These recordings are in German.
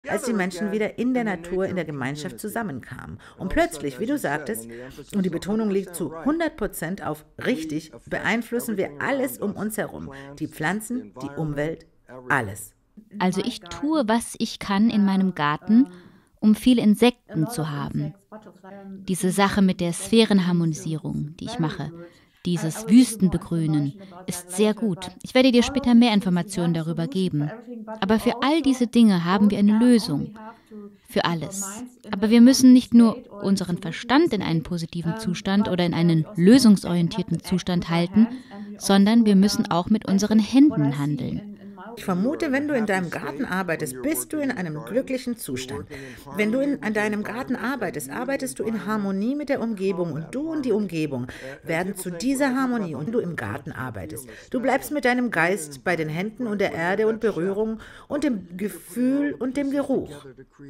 als die Menschen wieder in der Natur, in der Gemeinschaft zusammenkamen. Und plötzlich, wie du sagtest, und die Betonung liegt zu 100% auf richtig, beeinflussen wir alles um uns herum. Die Pflanzen, die Umwelt, alles. Also ich tue, was ich kann in meinem Garten, um viele Insekten zu haben. Diese Sache mit der Sphärenharmonisierung, die ich mache, dieses Wüstenbegrünen, ist sehr gut. Ich werde dir später mehr Informationen darüber geben. Aber für all diese Dinge haben wir eine Lösung. Für alles. Aber wir müssen nicht nur unseren Verstand in einen positiven Zustand oder in einen lösungsorientierten Zustand halten, sondern wir müssen auch mit unseren Händen handeln. Ich vermute, wenn du in deinem Garten arbeitest, bist du in einem glücklichen Zustand. Wenn du an deinem Garten arbeitest, arbeitest du in Harmonie mit der Umgebung und du und die Umgebung werden zu dieser Harmonie und du im Garten arbeitest. Du bleibst mit deinem Geist bei den Händen und der Erde und Berührung und dem Gefühl und dem Geruch.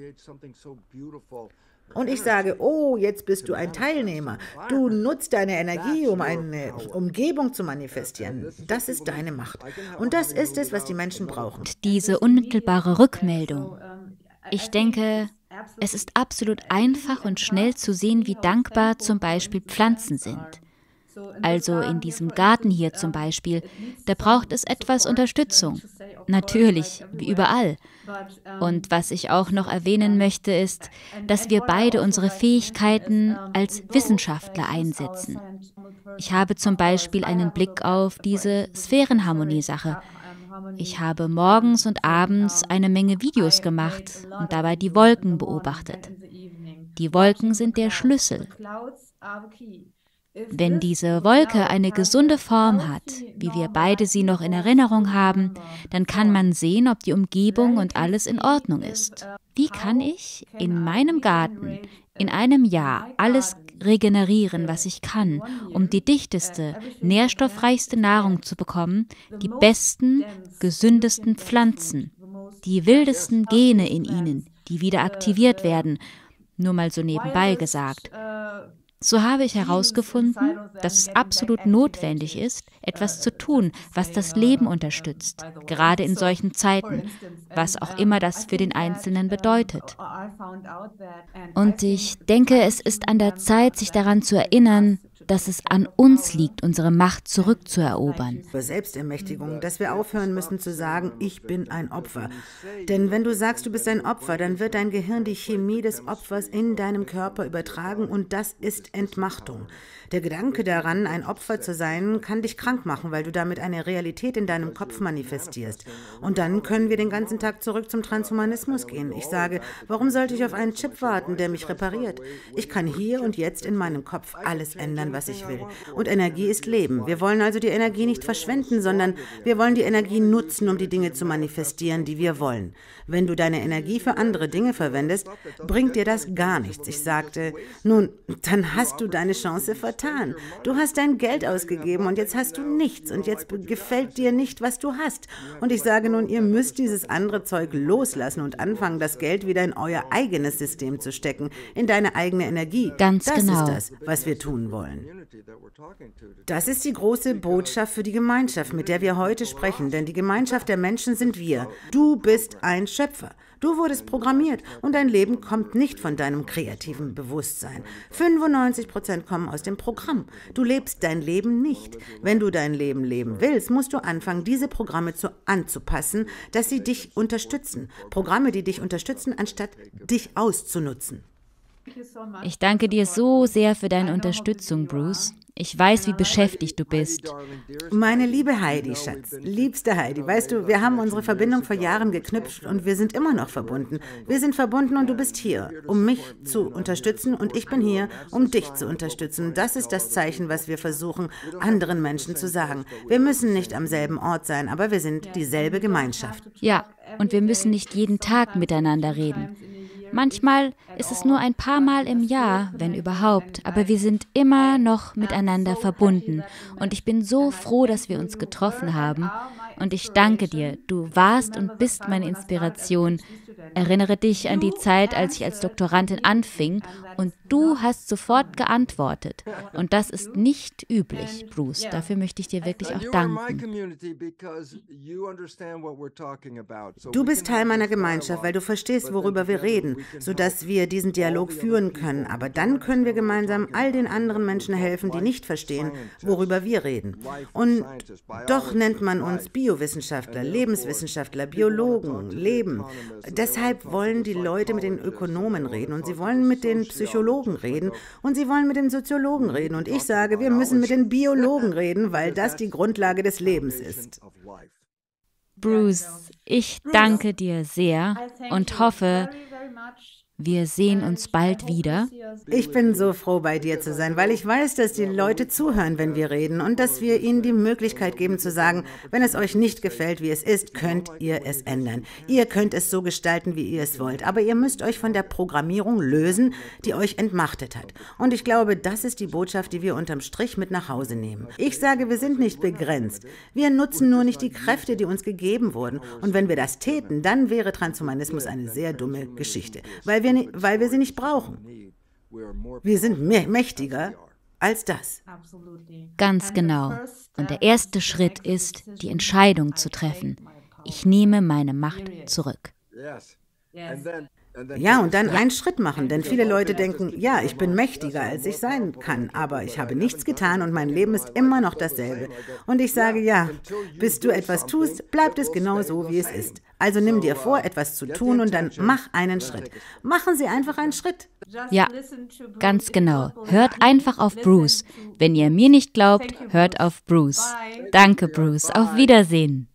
Und ich sage, oh, jetzt bist du ein Teilnehmer. Du nutzt deine Energie, um eine Umgebung zu manifestieren. Das ist deine Macht. Und das ist es, was die Menschen brauchen. Diese unmittelbare Rückmeldung. Ich denke, es ist absolut einfach und schnell zu sehen, wie dankbar zum Beispiel Pflanzen sind. Also in diesem Garten hier zum Beispiel, da braucht es etwas Unterstützung. Natürlich, wie überall. Und was ich auch noch erwähnen möchte, ist, dass wir beide unsere Fähigkeiten als Wissenschaftler einsetzen. Ich habe zum Beispiel einen Blick auf diese Sphärenharmonie-Sache. Ich habe morgens und abends eine Menge Videos gemacht und dabei die Wolken beobachtet. Die Wolken sind der Schlüssel. Wenn diese Wolke eine gesunde Form hat, wie wir beide sie noch in Erinnerung haben, dann kann man sehen, ob die Umgebung und alles in Ordnung ist. Wie kann ich in meinem Garten in einem Jahr alles regenerieren, was ich kann, um die dichteste, nährstoffreichste Nahrung zu bekommen, die besten, gesündesten Pflanzen, die wildesten Gene in ihnen, die wieder aktiviert werden, nur mal so nebenbei gesagt. So habe ich herausgefunden, dass es absolut notwendig ist, etwas zu tun, was das Leben unterstützt, gerade in solchen Zeiten, was auch immer das für den Einzelnen bedeutet. Und ich denke, es ist an der Zeit, sich daran zu erinnern, dass es an uns liegt, unsere Macht zurückzuerobern. Selbstermächtigung, dass wir aufhören müssen zu sagen, ich bin ein Opfer. Denn wenn du sagst, du bist ein Opfer, dann wird dein Gehirn die Chemie des Opfers in deinem Körper übertragen und das ist Entmachtung. Der Gedanke daran, ein Opfer zu sein, kann dich krank machen, weil du damit eine Realität in deinem Kopf manifestierst. Und dann können wir den ganzen Tag zurück zum Transhumanismus gehen. Ich sage, warum sollte ich auf einen Chip warten, der mich repariert? Ich kann hier und jetzt in meinem Kopf alles ändern, was ich will. Und Energie ist Leben. Wir wollen also die Energie nicht verschwenden, sondern wir wollen die Energie nutzen, um die Dinge zu manifestieren, die wir wollen. Wenn du deine Energie für andere Dinge verwendest, bringt dir das gar nichts. Ich sagte, nun, dann hast du deine Chance vertan. Du hast dein Geld ausgegeben und jetzt hast du nichts und jetzt gefällt dir nicht, was du hast. Und ich sage nun, ihr müsst dieses andere Zeug loslassen und anfangen, das Geld wieder in euer eigenes System zu stecken, in deine eigene Energie. Ganz das genau. ist das, was wir tun wollen. Das ist die große Botschaft für die Gemeinschaft, mit der wir heute sprechen, denn die Gemeinschaft der Menschen sind wir. Du bist ein Schöpfer. Du wurdest programmiert und dein Leben kommt nicht von deinem kreativen Bewusstsein. 95% kommen aus dem Programm. Du lebst dein Leben nicht. Wenn du dein Leben leben willst, musst du anfangen, diese Programme anzupassen, dass sie dich unterstützen. Programme, die dich unterstützen, anstatt dich auszunutzen. Ich danke dir so sehr für deine Unterstützung, Bruce. Ich weiß, wie beschäftigt du bist. Meine liebe Heidi, Schatz, liebste Heidi, weißt du, wir haben unsere Verbindung vor Jahren geknüpft und wir sind immer noch verbunden. Wir sind verbunden und du bist hier, um mich zu unterstützen und ich bin hier, um dich zu unterstützen. Das ist das Zeichen, was wir versuchen, anderen Menschen zu sagen. Wir müssen nicht am selben Ort sein, aber wir sind dieselbe Gemeinschaft. Ja, und wir müssen nicht jeden Tag miteinander reden. Manchmal ist es nur ein paar Mal im Jahr, wenn überhaupt, aber wir sind immer noch miteinander verbunden. Und ich bin so froh, dass wir uns getroffen haben. Und ich danke dir, du warst und bist meine Inspiration. Erinnere dich an die Zeit, als ich als Doktorandin anfing und du hast sofort geantwortet. Und das ist nicht üblich, Bruce. Dafür möchte ich dir wirklich auch danken. Du bist Teil meiner Gemeinschaft, weil du verstehst, worüber wir reden, sodass wir diesen Dialog führen können. Aber dann können wir gemeinsam all den anderen Menschen helfen, die nicht verstehen, worüber wir reden. Und doch nennt man uns Biowissenschaftler, Lebenswissenschaftler, Biologen, Leben. Deshalb wollen die Leute mit den Ökonomen reden und sie wollen mit den Psychologen reden und sie wollen mit den Soziologen reden. Und ich sage, wir müssen mit den Biologen reden, weil das die Grundlage des Lebens ist. Bruce, ich danke dir sehr und hoffe, wir sehen uns bald wieder. Ich bin so froh, bei dir zu sein, weil ich weiß, dass die Leute zuhören, wenn wir reden und dass wir ihnen die Möglichkeit geben zu sagen, wenn es euch nicht gefällt, wie es ist, könnt ihr es ändern. Ihr könnt es so gestalten, wie ihr es wollt, aber ihr müsst euch von der Programmierung lösen, die euch entmachtet hat. Und ich glaube, das ist die Botschaft, die wir unterm Strich mit nach Hause nehmen. Ich sage, wir sind nicht begrenzt. Wir nutzen nur nicht die Kräfte, die uns gegeben wurden. Und wenn wir das täten, dann wäre Transhumanismus eine sehr dumme Geschichte, weil wir sie nicht brauchen. Wir sind mächtiger als das. Ganz genau. Und der erste Schritt ist, die Entscheidung zu treffen. Ich nehme meine Macht zurück. Ja, und dann einen Schritt machen, denn viele Leute denken, ja, ich bin mächtiger, als ich sein kann, aber ich habe nichts getan und mein Leben ist immer noch dasselbe. Und ich sage, ja, bis du etwas tust, bleibt es genau so, wie es ist. Also nimm dir vor, etwas zu tun und dann mach einen Schritt. Machen Sie einfach einen Schritt. Ja, ganz genau. Hört einfach auf Bruce. Wenn ihr mir nicht glaubt, hört auf Bruce. Danke, Bruce. Auf Wiedersehen.